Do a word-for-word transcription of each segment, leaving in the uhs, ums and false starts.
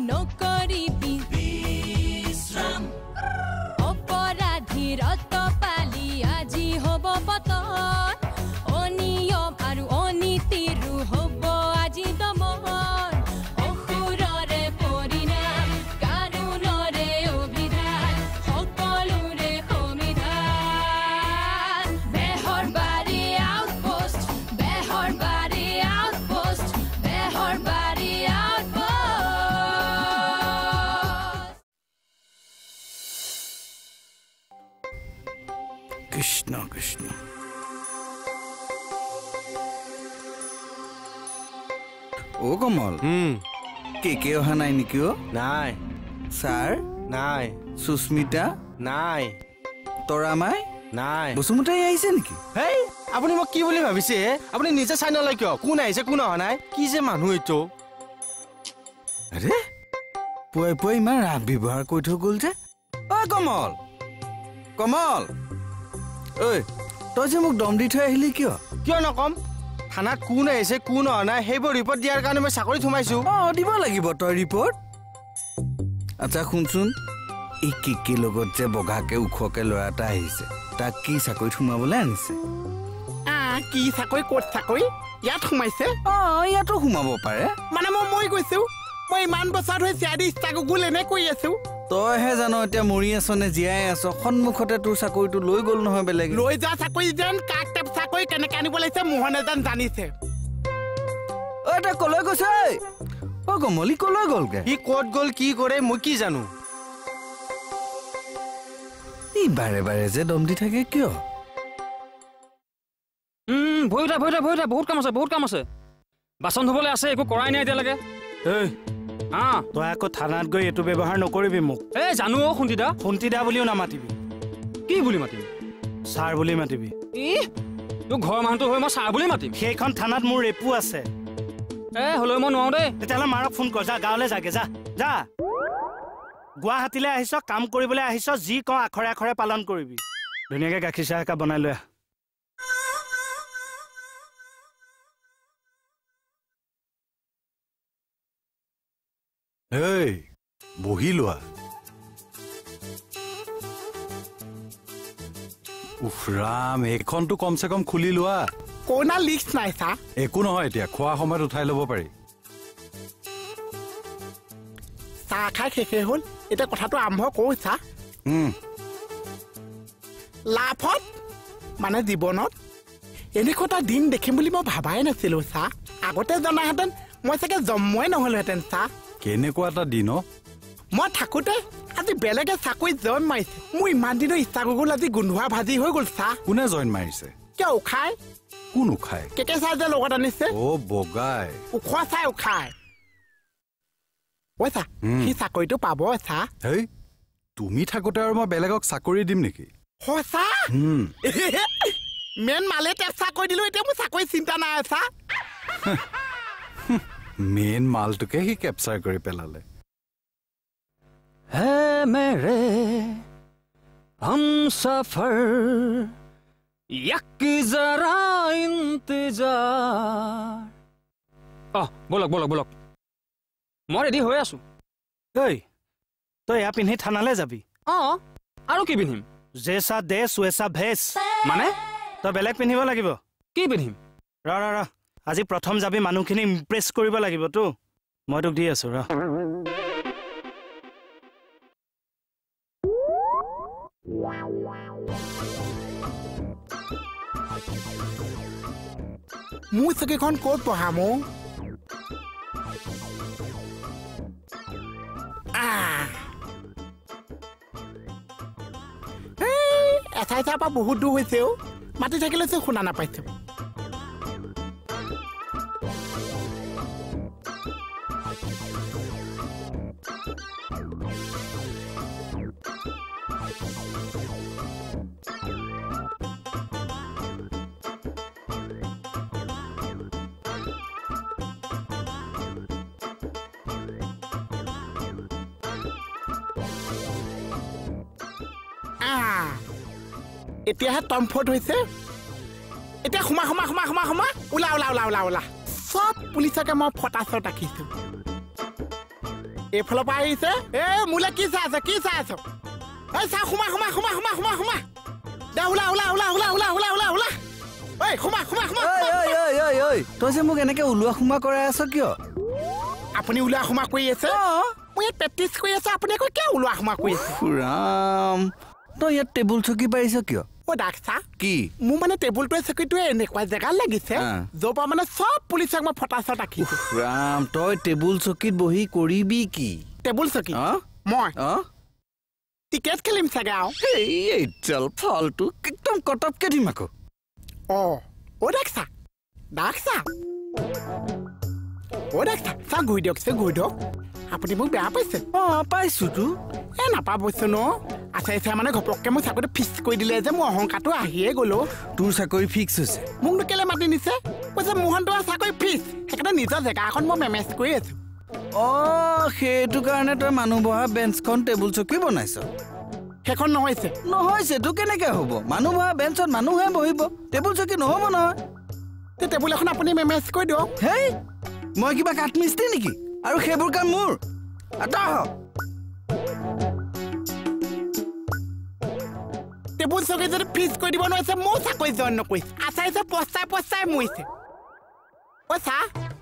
নকৰিবি বিশ্ৰাম অপৰাধীৰ অতপালি আজি হ'ব পতন অনিয়ম আৰু অনীতিৰো হ'ব আজি দমন অসুৰৰে পৰিণাম কানুনৰে অভিধান সকলোৰে সমিধান বেহৰবাৰী আউটপোষ্ট বেহৰবাৰী আউটপোষ্ট বেহৰবাৰী কৃষ্ণ কৃষ্ণ ও কমল কে কে অহা নাই নেকি অ নাই ছাৰ নাই সুস্মিতা নাই তৰামাই নাই বসুমতাই আহিছে নেকি হেই আপুনি মোক কি বুলি ভাবিছে আপুনি নিজে চাই নলয় কিয় কোন আহিছে কোন অহা নাই কি যে মানুহ এইটো আৰে পুৱাই পুৱাই ইমান ৰাগ ব্যৱহাৰ কৰি থৈ গ'ল যে ঐ কমল কমল ঐ তই যে মোক দম দি থৈ আহিলি কিয় কিয় নকম থানাত কোন আহিছে কোন অহা নাই সেইবোৰ ৰিপৰ্ট দিয়াৰ কাৰণে মই চাকৰিত সোমাইছো অ দিব লাগিব তই ৰিপৰ্ট আচ্ছা শুনচোন এই কেকে লগত যে বগাকে ওখকে ল'ৰা এটা আহিছে তাক কি চাকৰিত সোমাবলৈ আনিছে কি চাকৰি ক'ত চাকৰি ইয়াত সোমাইছে অ ইয়াতো সোমাব পাৰে মানে মই মই কৈছো মই ইমান বছৰ হৈ চিয়াদি ইষ্টাগুল এনে কৰি আছো তইহে জানো এতিয়া মৰি আছ নে জীয়াই আছ সন্মুখতে তোৰ চাকৰিটো লৈ গ'ল নহয় বেলেগ লৈ যোৱা চাকৰি যেন কাক টেপ চাকৰি কেনেকে আনিব লাগিছে মোহনে যেন জানিছে অ এটা কলৈ গৈছে অ কমলি কলৈ গ'লগে সি ক'ত গ'ল কি কৰে মই কি জানো ই বাৰে বাৰে যে দম দি থাকে কিয় উম ভয়টা ভয়টা ভয়টা বহুত কাম আছে বহুত কাম আছে বাচন ধুবলৈ আছে একো কৰাই নাই এতিয়ালৈকে এই হা তই আকৌ থানাত গৈ এইটো ব্যৱহাৰ নকৰিবি মোক এই জানো অ খুন্তিদা খুন্তিদা বুলিও নামাতিবি কি বুলি মাতিম ছাৰ বুলি মাতিবি ই তোৰ ঘৰৰ মানুহটো হৈ মই ছাৰ বুলি মাতিম সেইখন থানাত মোৰ ৰেপু আছে এ হ'লেও মই নোৱাৰো দেই তেতিয়াহ'লে মাৰক ফোন কৰ যা গাঁৱলৈ যাগে যা যা গুৱাহাটীলৈ আহিছ কাম কৰিবলৈ আহিছ যি কওঁ আখৰে আখৰে পালন কৰিবি ধুনীয়াকৈ গাখীৰ চাহ একাপ বনাই লৈ আহ এই বহি লোৱা উফ ৰাম এইখনটো কমচে কম খুলি লোৱা কোনা লিষ্ট নাই চা একো নহয় এতিয়া খোৱা সময়ত উঠাই ল'ব পাৰি চাহ খাই শেষে হ'ল এতিয়া কথাটো আৰম্ভ কৰোঁ চা লাভত মানে জীৱনত এনেকুৱা এটা দিন দেখিম বুলি মই ভাবাই নাছিলো চা আগতে জনাহেঁতেন মই চাগে জন্মই নহ'লোহেঁতেন চা কেনেকুৱা এটা দিন মই থাকোঁতে আজি বেলেগে চাকৰিত জইন মাৰিছে মোৰ ইমান দিনৰ ইচ্ছা গ'ল আজি গোন্ধোৱা ভাজি হৈ গ'ল চা কোনে জইন মাৰিছে কিয় উখাই কোন উখাই কেকে চাই যে লগত আনিছে অ বগাই ওখ চাই উখাই ঐ চা সি চাকৰিটো পাব চা হেই তুমি থাকোঁতে আৰু মই বেলেগক চাকৰি দিম নেকি সঁচা মেন মালে টেপ চাকৰি দিলো এতিয়া মোৰ চাকৰি চিন্তা নাই চা মেইন মালটোকে সি কেপচাৰ কৰি পেলালে হে মেৰে হমসফৰ য়াক জৰা ইন্তজাৰ অ বলক বলক বলক মই ৰেডি হৈ আছো ঐ তই এয়া পিন্ধি থানালৈ যাবি অ আৰু কি পিন্ধিম জেচা দেশ ৱেচা ভেজ মানে তই বেলেগ পিন্ধিব লাগিব কি পিন্ধিম ৰ ৰ ৰ আজি প্ৰথম যাবি মানুহখিনি ইমপ্ৰেছ কৰিব লাগিবতো মই তোক দি আছো ৰ মোৰ চকীখন ক'ত পঢ়াম এঠাই ঠাইৰ পৰা বহুত দূৰ হৈছে মাতি থাকিলে যে শুনা নাপাইছো এতিয়াহে টমফৰ্ট হৈছে এতিয়া সোমা সোমা সোমা সোমা সোমা ওলা ওলা ওলা ওলা ওলা চব পুলিচকে মই ফটা চট ৰাখিছো এইফালৰ পৰা আহিছে এ মোলে কি চাই আছে কি চাই আছ এই চা সোমা সোমা সোমা সোমা সোমা সোমা দে ওলা ওলা ওলা ওলা ওলা ওলা ওলা ওলা ঐ সোমা সোমা সোমা ঐ ঐ ঐ ঐ ঐ তই যে মোক এনেকে ওলোৱা সোমা কৰাই আছ কিয় আপুনি ওলোৱা সোমা কৰি আছে মই ইয়াত প্ৰেক্টিচ কৰি আছো আপুনি আকৌ কিয় ওলোৱা সোমা কৰি আছে ৰাম তই ইয়াত টেবুল চকী পাৰিছ কিয় অ' ডাক্তাৰ কি মোৰ মানে টেবুলটোৱে চকীটোৱে এনেকুৱা জেগাত লাগিছে য'ৰ পৰা মানে চব পুলিচক মই ফটাচট ৰাখিছো ৰাম তই টেবুল চকীত বহি কৰিবি কি টেবুল চকী মই টিকেট খেলিম চাগে আৰু এই চল ফালতু একদম কটপকে দিম আকৌ অ' অ' ডাক্তাৰ ডাক্তাৰ অ' ডাক্তাৰ চা ঘূৰি দিয়ক চা ঘূৰি দিয়ক আপুনি মোক বেয়া পাইছে অ' পাইছোতো এ নাপাবইছো ন আচ্ছা আচ্ছা মানে ঘপককে মোৰ চাকৰিটো ফিক্স কৰি দিলে যে মোৰ অহংকাৰটো আহিয়ে গ'লো তোৰ চাকৰি ফিক্স হৈছে মোকনো কেলে মাতি নিছে কৈছে মোহনটোৰ চাকৰি ফিক্স সেইকাৰণে নিজৰ জেগা এখন মই মেমেজ কৰি আছো অ' সেইটো কাৰণে তই মানুহ বহা বেঞ্চখন টেবুল চকী বনাইছ সেইখন নহৈছে নহৈছে তো কেনেকে হ'ব মানুহ বহা বেঞ্চত মানুহে বহিব টেবুল চকী নহ'ব নহয় তে টেবুল এখন আপুনি মেমেজ কৰি দিয়ক হেই মই কিবা কাঠমিস্ত্ৰী নেকি আৰু সেইবোৰ কাম মোৰ আঁতৰ হ টেবুল চকী যদি ফিক্স কৰি দিব নোৱাৰিছে মোৰ চাকৰি জইন নকৰিছে আচাৰিছে পস্তাই পস্তাই মৰিছে অ' চা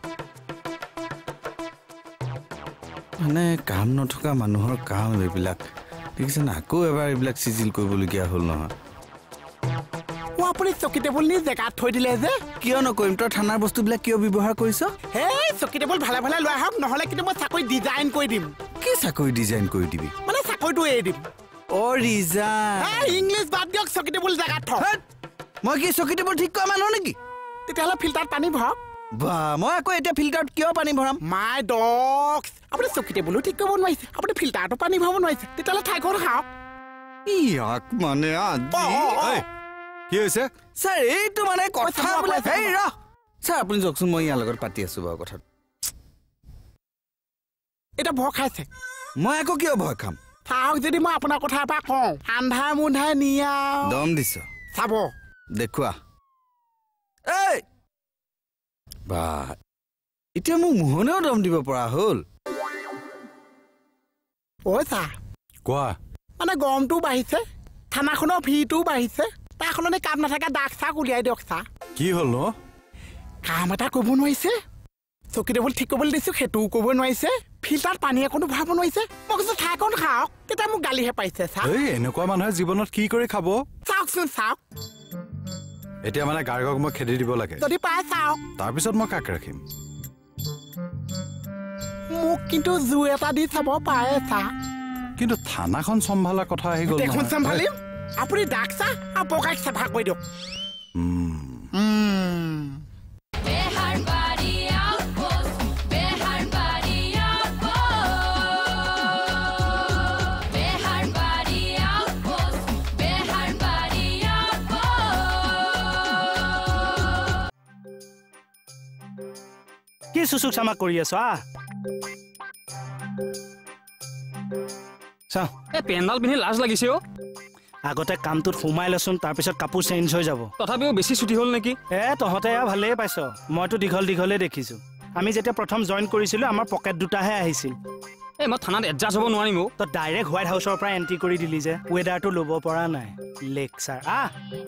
মানে কাম নথকা মানুহৰ কাম এইবিলাক দেখিছে না আকৌ এবাৰ এইবিলাক চিজিল কৰিবলগীয়া হ'ল নহয় অ' আপুনি চকী টেবুল নি জেগাত থৈ দিলে যে কিয় নকৰিম তই থানাৰ বস্তুবিলাক কিয় ব্যৱহাৰ কৰিছ হেই চকী টেবুল ভালে ভালে লৈ আহক নহ'লে কিন্তু মই চাকৰি ডিজাইন কৰি দিম কি চাকৰি ডিজাইন কৰি দিবি মানে চাকৰিটো এৰি দিম অ' ৰিজাইন ইংলিছ বাদ দিয়ক চকী টেবুল জেগাত থ মই কি চকী টেবুল ঠিক কৰা মানুহ নেকি তেতিয়াহ'লে ফিল্টাৰত পানী ভৰাওক বা মই আকৌ এতিয়া ফিল্টাৰত কিয় পানী ভৰাম মাই ডগছ আপুনি চকী টেবুলো ঠিক কৰিব নোৱাৰিছে আপুনি ফিল্টাৰটো পানী ভৰাব নোৱাৰিছে তেতিয়াহ'লে ঠাইখন খাওক ইয়াক মানে কি হৈছে ছাৰ এইটো মানে কথা বোলে হেই ৰ ছাৰ আপুনি যাওকচোন মই ইয়াৰ লগত পাতি আছো বাৰু কথাটো এতিয়া ভয় খাইছে মই আকৌ কিয় ভয় খাম চাওক যদি মই আপোনাৰ কথা এটা কওঁ আন্ধাৰ মুন্ধাৰ নিয়া দম দিছ চাব দেখুৱা এই বা এতিয়া মোক মোহনেও দম দিব পৰা হ'ল অ' চা কোৱা মানে গৰমটোও বাঢ়িছে থানাখনৰ ভিৰটোও বাঢ়িছে তাৰ সলনি কাম নাথাকে দাগ চাক উলিয়াই দিয়ক চা কি হ'ল ন কাম এটা কৰিব নোৱাৰিছে চকী টেবুল ঠিক কৰিবলৈ দিছো সেইটোও কৰিব নোৱাৰিছে ফিল্টাৰত পানী অকণো ভৰাব নোৱাৰিছে মই কৈছো ঠাইকণ খাওক তেতিয়া মোক গালিহে পাইছে চা এই এনেকুৱা মানুহে জীৱনত কি কৰি খাব চাওকচোন চাওক এতিয়া মানে গাৰ্গক মই খেদি দিব লাগে যদি পায় চাওক তাৰপিছত মই কাক ৰাখিম মোক কিন্তু জুই এটা দি চাব পাৰে চা কিন্তু থানাখন চম্ভালা কথা আহি গ'ল দেখোন চম্ভালিম আপুনি দাগ চা আৰু পকাইক চাফা কৰি দিয়ক Beharbaari outpost, Beharbaari outpost, Beharbaari outpost, Beharbaari outpost. কি সুসুক চামাক কৰি আছ আ চা এই পেণ্ডাল পিন্ধি লাজ লাগিছে অ' আগতে কামটোত সোমাই লচোন তাৰপিছত কাপোৰ চেঞ্জ হৈ যাব তথাপিও বেছি ছুটি হ'ল নেকি এ তহঁতে এয়া ভালেই পাইছ মইতো দীঘল দীঘলে দেখিছোঁ আমি যেতিয়া প্ৰথম জইন কৰিছিলোঁ আমাৰ পকেট দুটাহে আহিছিল এই মই থানাত এডজাষ্ট হ'ব নোৱাৰিম অ' তই ডাইৰেক্ট হোৱাইট হাউচৰ পৰা এণ্ট্ৰি কৰি দিলি যে ৱেডাৰটো ল'ব পৰা নাই লেকচাৰ আহ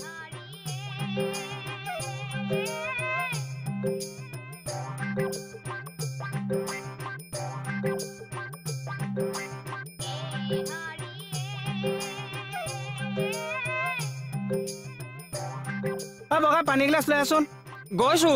বগাই পানী গ্লাছ লৈ আছোন গৈছো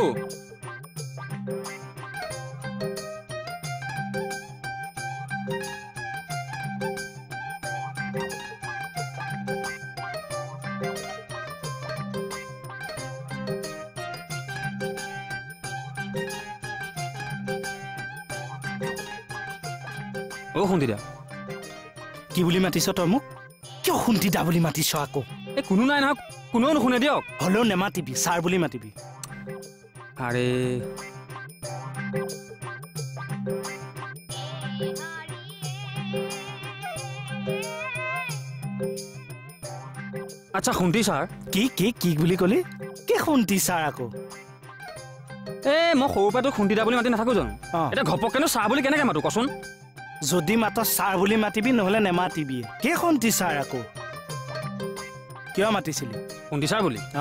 অ' শুন্দিদা কি বুলি মাতিছ তই মোক কিয় শুন্দিদা বুলি মাতিছ আকৌ এই কোনো নাই নহয় কোনেও নুশুনে দিয়ক হ'লেও নেমাতিবি ছাৰ বুলি মাতিবি আৰে আচ্ছা শুন্তি ছাৰ কি কি কি বুলি ক'লি কি শুন্তি ছাৰ আকৌ এই মই সৰুৰ পৰাতো খুন্দিদা বুলি মাতি নাথাকো জানো এতিয়া ঘপককেনো ছাৰ বুলি কেনেকে মাতো কচোন যদি মাত ছাৰ বুলি মাতিবি নহলে নেমাতিবি কেইখন টিচাৰ আকৌ কিয় মাতিছিলি শুনিছা বুলি হা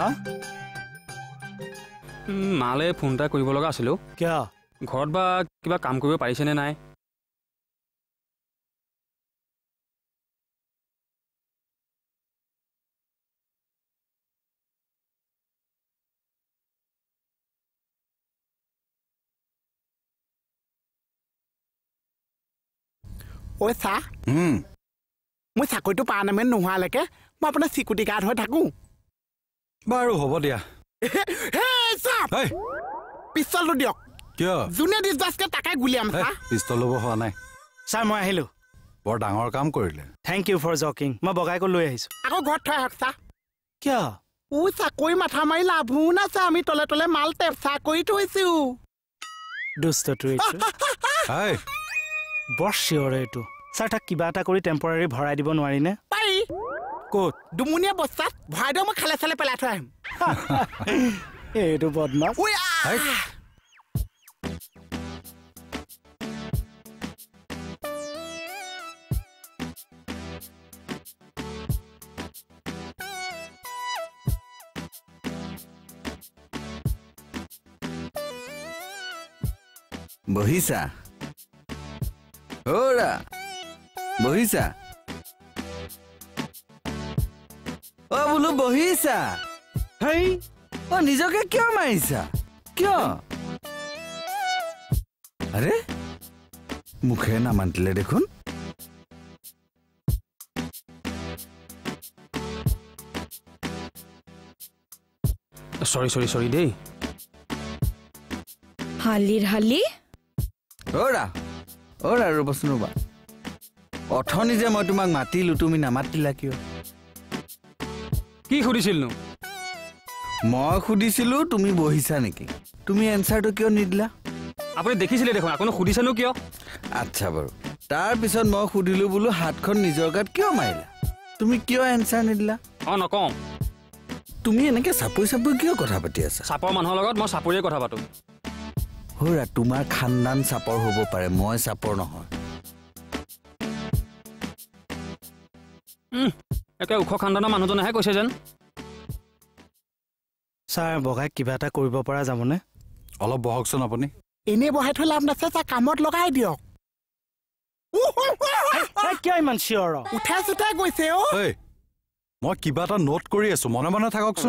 মালে ফোন এটা কৰিব লগা আছিল কিয় ঘৰত বা কিবা কাম কৰিব পাৰিছেনে নাই ঐ চা মই চাকৰিটো পাৰ্মানেণ্ট নোহোৱালৈকে মই আপোনাৰ চিকিউৰিটি গাৰ্ড হৈ থাকোঁ বাৰু হ'ব দিয়া পিষ্টলটো দিয়ক কিয় যোনে ডিছবাছকে তাকে গুলিয়াম চা পিষ্টল ল'ব হোৱা নাই ছাৰ মই আহিলোঁ বৰ ডাঙৰ কাম কৰিলে থেংক ইউ ফৰ জকিং মই বগাইকৈ লৈ আহিছোঁ আকৌ ঘৰত থৈ আহক চা কিয় ও চাকৰি মাথা মাৰি লাভো নাছে আমি তলে তলে মাল টেপ চাকৰি থৈছোঁ দুষ্টটো বৰ চিঞৰে এইটো ছাৰ তাক কিবা এটা কৰি টেম্পৰাৰী ভৰাই দিব নোৱাৰিনে পাৰি ক'ত দুমুনীয়া বস্তাত ভৰাই দিওঁ মই খালে চালে পেলাই থৈ আহিম এইটো বদমাছ ঐ আহ বহিছা ওৰা বহিছা অ বোলো বহিছা হেই অ নিজকে কিয় মাৰিছা কিয় আৰে মুখে নামাতিলে দেখোন সৰি সৰি সৰি দেই হালিৰ হালি ওৰা ওৰা ৰ'বচোন ৰ'বা অথনি যে মই তোমাক মাতিলো তুমি নামাতিলা কিয় কি সুধিছিলনো মই সুধিছিলো তুমি বহিছা নেকি তুমি এনসাৰটো কিয় নিদিলা আপুনি দেখিছিলে দেখোন আপুনি সুধিছেনো কিয় আচ্ছা বাৰু তাৰ পিছত মই সুধিলো বোলো হাতখন নিজৰ গাত কিয় মাৰিলা তুমি কিয় এনসাৰ নিদিলা অ নকওঁ তুমি এনেকে চাপৰি চাপৰি কিয় কথা পাতি আছা চাপৰ মানুহৰ লগত মই চাপৰিয়ে কথা পাতো হৰা তোমাৰ খানদান চাপৰ হ'ব পাৰে মই চাপৰ নহয় একে ওখ খানদানৰ মানুহজনেহে কৈছে যেন ছাৰ বগাই কিবা এটা কৰিব পৰা যাবনে অলপ বহকচোন আপুনি এনেই বহাই থৈ লাভ নাছে চা কামত লগাই দিয়ক কিয় ইমান চিঞৰ উঠাই চুঠাই গৈছে অ ঐ মই কিবা এটা নোট কৰি আছো মনে মনে থাককচোন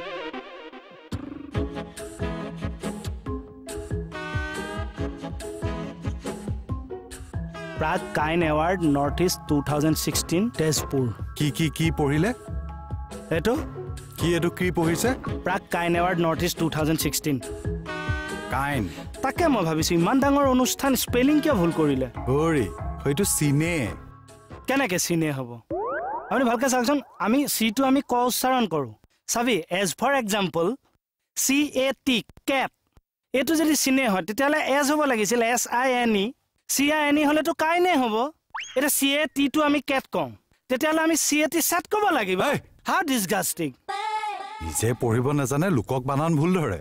Prag cine award north east two thousand sixteen Tezpur কি কি কি পঢ়িলে এইটো কি এইটো কি পঢ়িছে Prag cine award north east two thousand sixteen cine তাকে মই ভাবিছোঁ ইমান ডাঙৰ অনুষ্ঠান স্পেলিং কিয় ভুল কৰিলে হৰি হয়তো চিনে কেনেকৈ চিনে হ'ব আপুনি ভালকৈ চাওকচোন আমি চিটো আমি ক উচ্চাৰণ কৰোঁ চাবি as for example C A T cat এইটো যদি চিনে হয় তেতিয়াহ'লে এজ হ'ব লাগিছিল S I N E C I N E হ'লেতো কাইনে হ'ব এতিয়া চি এ টিটো আমি কেট কওঁ তেতিয়াহ'লে আমি চি এ টি চেট ক'ব লাগিব হাউ ডিছগাষ্টিং নিজে পঢ়িব নাজানে লোকক বানান ভুল ধৰে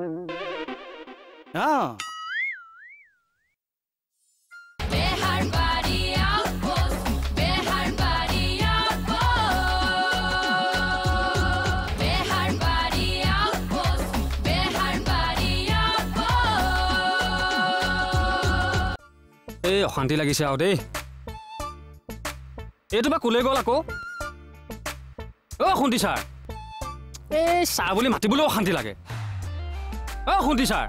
অঁ Beharbaria outpost, Beharbaria outpost, Beharbaria outpost, Beharbaria outpost. এই অশান্তি লাগিছে আৰু দেই এইটো বা কোলে গ'ল আকৌ অ শুন্তি ছাৰ এই ছাৰ বুলি মাতিবলৈও অশান্তি লাগে অ শুন্তি ছাৰ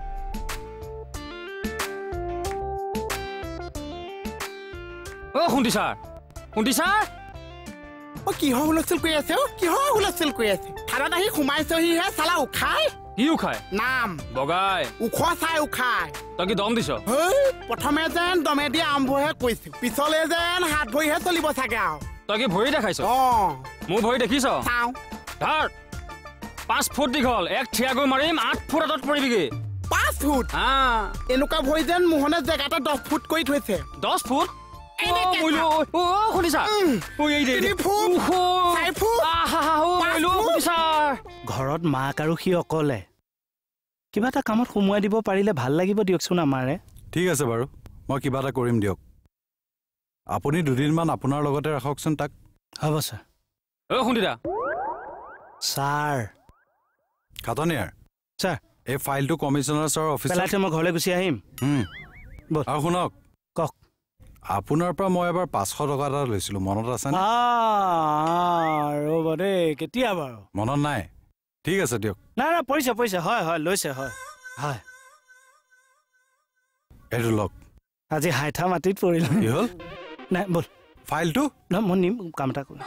অ শুন্তি ছাৰ শুন্তি ছাৰ অ কিহৰ হুলস্থুল কৰি আছে অ কিহৰ হুলস্থুল কৰি আছে থানাত আহি সোমাইছহিহে চালা উখাই কি উখাই নাম বগাই ওখ চাই উখাই তই কি দম দিছ হেই প্ৰথমে যেন দমে দি আৰম্ভহে কৈছো পিছলে যেন হাত ভৰিহে চলিব চাগে আৰু তই কি ভৰি দেখাইছ অ মোৰ ভৰি দেখিছ চাওঁ ধৰ পাঁচ ফুট দীঘল এক থিয়াগৈ মাৰিম আঠ ফুট আঁতৰত পৰিবিগৈ পাঁচ ফুট হা এনেকুৱা ভৰি যেন মোহনে জেগাতে দহ ফুট কৰি থৈছে দহ ফুট এনেকে মইলো অ শুনিছা ঐ এই দে তিনি ফুট, চাৰি ফুট, আহা ঐ পাঁচ মইলো ফুট। শুনিছা ঘৰত মাক আৰু সি অকলে কিবা এটা কামত সোমোৱাই দিব পাৰিলে ভাল লাগিব দিয়কচোন আমাৰে ঠিক আছে বাৰু মই কিবা এটা কৰিম দিয়ক আপুনি দুদিনমান আপোনাৰ লগতে ৰাখকচোন তাক হ'ব ছাৰ অ খুন্দিৰা ছাৰ খাটনিয়াৰ ছাৰ এই ফাইলটো কমিছনাৰ ছাৰৰ অফিচত পেলাই থৈ মই ঘৰলৈ গুচি আহিম ব'ল আৰু শুনক কওক আপোনাৰ পৰা মই এবাৰ পাঁচশ টকা এটা লৈছিলোঁ মনত আছেনে ৰ'ব দেই কেতিয়া বাৰু মনত নাই ঠিক আছে দিয়ক নাই নাই পৰিছে পৰিছে হয় হয় লৈছে হয় হয় এইটো লওক আজি হাইঠা মাটিত পৰিল কি হ'ল নাই ব'ল ফাইলটো নহয় মই নিম কাম এটা কৰিম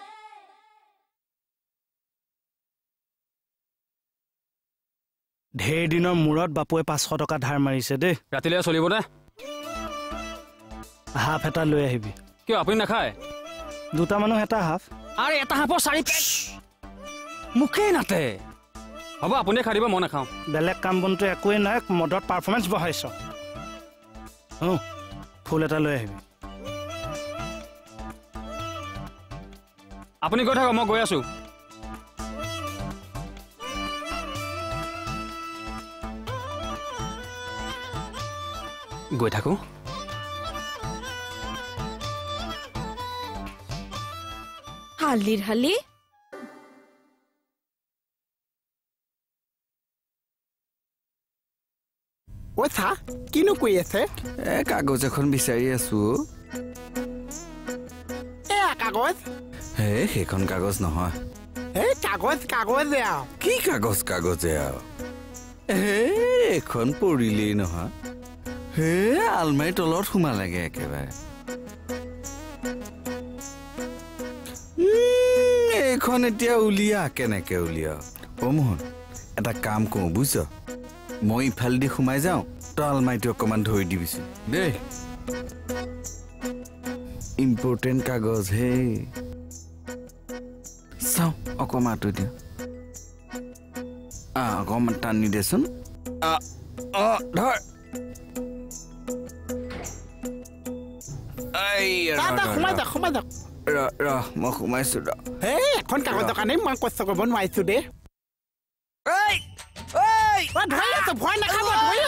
ঢেৰ দিনৰ মূৰত বাপুৱে পাঁচশ টকা ধাৰ মাৰিছে দেই ৰাতিলৈ চলিবনে হাফ এটা লৈ আহিবি কিয় আপুনি নাখায় দুটা মানুহ এটা হাফ আৰে এটা হাফৰ চাৰি মুখেই নাতে হ'ব আপুনিয়ে খাই দিব মই নাখাওঁ বেলেগ কাম বনটো একোৱেই নাই মদত পাৰফৰ্মেঞ্চ বঢ়াইছ অঁ ফুল এটা লৈ আহিবি আপুনি গৈ থাকক মই গৈ আছোঁ গৈ থাকোঁ হালিৰ হালি ঐ চা কিনো কৈ আছে এ কাগজ এখন বিচাৰি আছো এয়া কাগজ হে সেইখন কাগজ নহয় এই কাগজ কাগজে আৰু কি কাগজ কাগজে আৰু হে এখন পৰিলেই নহয় হে আলমাৰী তলত সোমালেগে একেবাৰে এইখন এতিয়া উলিয়া কেনেকে উলিয়া অ মোহন এটা কাম কৰোঁ বুজিছ মই ইফালেদি সোমাই যাওঁ তই আলমাৰীটো অকণমান ধৰি দিবিচোন দেই ইম্পৰ্টেণ্ট কাগজ হে চাওঁ অকণমান আঁতৰি দিওঁ আহ অকণমান টানি দেচোন অ ধৰ সোমাই যাওক সোমাই যাওক ৰ ৰ মই সোমাইছো ৰ এই এখন কাগজৰ কাৰণে মই কষ্ট কৰিব নোৱাৰিছো দেই ধৰি আছো ভয় নাখাব ধৰি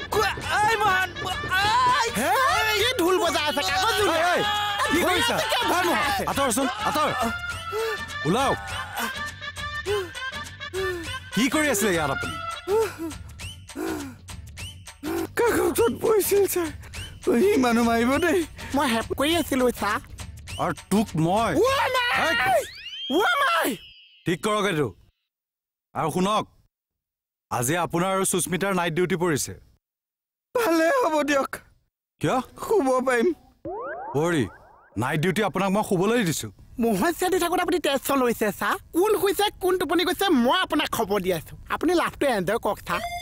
আছো ঢোল বজাই আছে কাগজ কি কৰিছা আঁতৰচোন আঁতৰ ওলাওক কি কৰি আছিলে ইয়াত আপুনি কাগজত পৰিছিল ছাৰ সি মানুহ মাৰিব দেই মই হেল্প কৰি আছিলো চা আৰু তোক মই ঠিক কৰক এইটো আৰু শুনক আজি আপোনাৰ আৰু সুস্মিতাৰ নাইট ডিউটি পৰিছে ভালে হ'ব দিয়ক কিয় শুব পাৰিম পৰি নাইট ডিউটি আপোনাক মই শুবলৈ দিছোঁ মোহন চাদি থাকোঁতে আপুনি টেষ্ট লৈছে চা কোন শুইছে কোন টোপনি গৈছে মই আপোনাক খবৰ দি আছো আপুনি লাভটো এনজয় কৰক চা